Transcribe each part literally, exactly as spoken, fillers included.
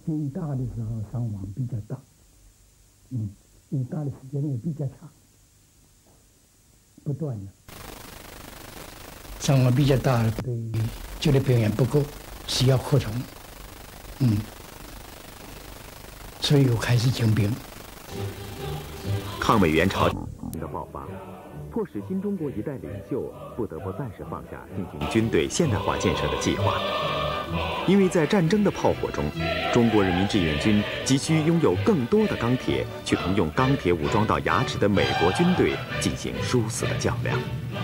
最大的时候伤亡比较大，嗯，最大的时间也比较长，不断的。伤亡比较大，对救的病源不够，需要扩充，嗯，所以又开始征兵。 抗美援朝的爆发，迫使新中国一代领袖不得不暂时放下进行军队现代化建设的计划，因为在战争的炮火中，中国人民志愿军急需拥有更多的钢铁，去同用钢铁武装到牙齿的美国军队进行殊死的较量。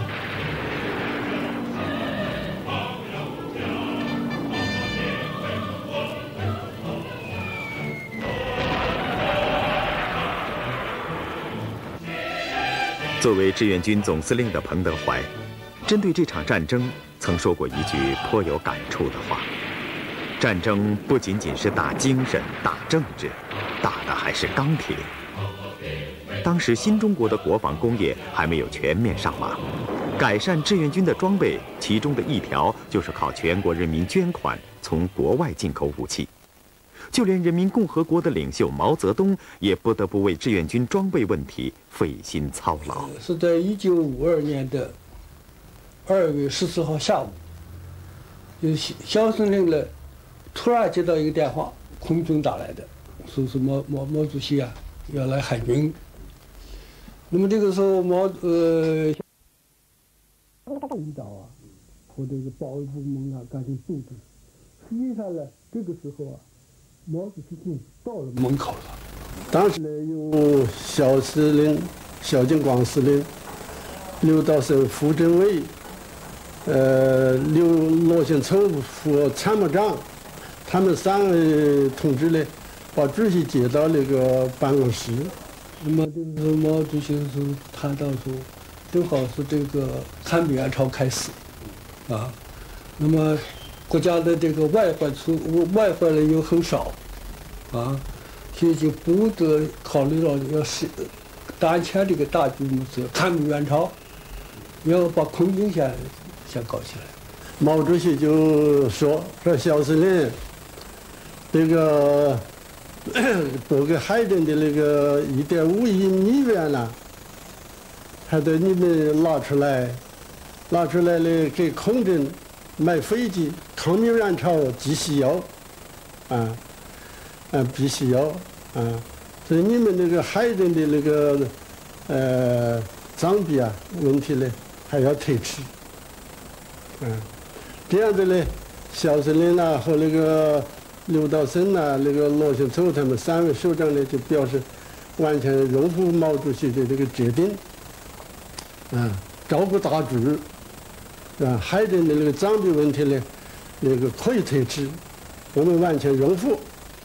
作为志愿军总司令的彭德怀，针对这场战争，曾说过一句颇有感触的话：战争不仅仅是打精神、打政治，打的还是钢铁。当时新中国的国防工业还没有全面上马，改善志愿军的装备，其中的一条就是靠全国人民捐款从国外进口武器。就连人民共和国的领袖毛泽东也不得不为志愿军装备问题费心操劳。 是在一九五二年的二月十四号下午，就小司令呢突然接到一个电话，空军打来的，说是毛毛毛主席啊要来海军。那么这个时候毛呃领导啊和这个保卫部门啊赶紧布置。实际上呢，这个时候啊。毛主席已经到了门口了。当时呢，有小司令、小军广司令、刘道生副政委、呃，刘罗兴凑副参谋长，他们三位同志呢，把主席接到那个办公室。那么这个时候，毛主席是谈到说，正好是这个抗美援朝开始，啊，那么。国家的这个外患出外患呢又很少，啊，所以就不得考虑到要是当前这个大局势是抗美援朝，要把空军先先搞起来。毛主席就说说小司令，这个拨给海军的那个一点五亿美元呢，还得你们拿出来，拿出来了给空军买飞机。抗美援朝必须要，啊，啊必须要，啊，所以你们那个海军的那个呃装备啊问题呢还要推迟，嗯、啊，这样子呢，小司令呐和那个刘道生呐、那个罗兴凑他们三位首长呢就表示完全拥护毛主席的这个决定，啊，照顾大局，啊，海军的那个装备问题呢。那个可以推迟，我们完全拥护。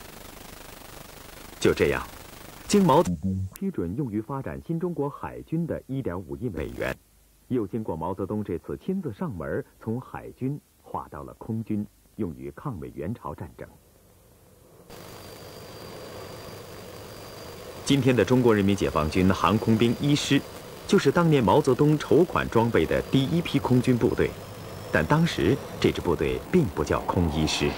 就这样，经毛批准用于发展新中国海军的一点五亿美元，又经过毛泽东这次亲自上门，从海军划到了空军，用于抗美援朝战争。今天的中国人民解放军航空兵一师，就是当年毛泽东筹款装备的第一批空军部队。但当时这支部队并不叫空一师。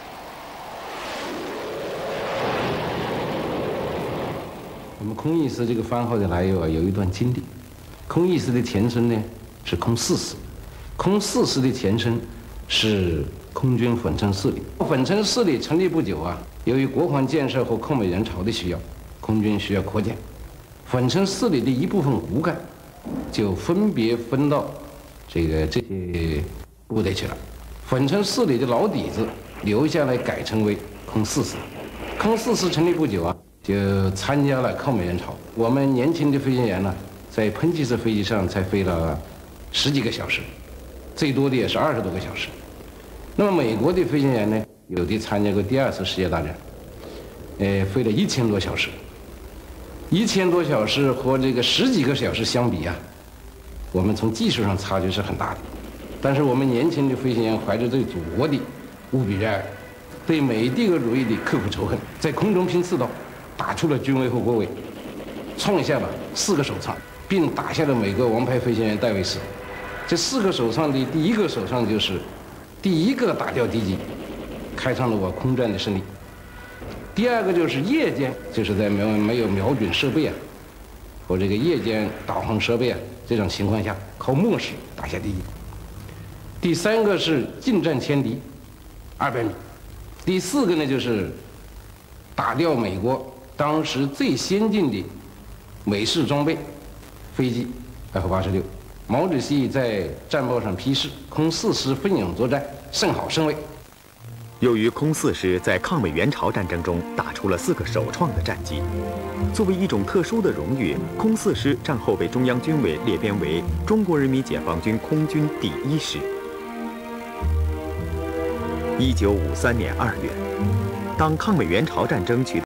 我们空一师这个番号的来由啊，有一段经历。空一师的前身呢是空四师，空四师的前身是空军粉尘司令。粉尘司令成立不久啊，由于国防建设和抗美援朝的需要，空军需要扩建，粉尘司令的一部分骨干就分别分到这个这些部队去了。粉尘司令的老底子留下来改成为空四师。空四师成立不久啊，就参加了抗美援朝。我们年轻的飞行员呢，在喷气式飞机上才飞了十几个小时，最多的也是二十多个小时。那么美国的飞行员呢，有的参加过第二次世界大战，呃，飞了一千多小时。一千多小时和这个十几个小时相比啊，我们从技术上差距是很大的。但是我们年轻的飞行员怀着对祖国的无比热爱，对美帝国主义的刻骨仇恨，在空中拼刺刀，打出了军威和国威，创下了四个首创，并打下了美国王牌飞行员戴维斯。这四个首创的第一个首创就是第一个打掉敌机，开创了我空战的胜利。 第二个就是夜间，就是在没有没有瞄准设备啊，和这个夜间导航设备啊这种情况下，靠默示打下敌机。第三个是近战歼敌，二百米。第四个呢就是打掉美国当时最先进的美式装备飞机 F 八十六。毛主席在战报上批示，空四师奋勇作战，甚好甚伟。 由于空四师在抗美援朝战争中打出了四个首创的战绩，作为一种特殊的荣誉，空四师战后被中央军委列编为中国人民解放军空军第一师。一九五三年二月，当抗美援朝战争取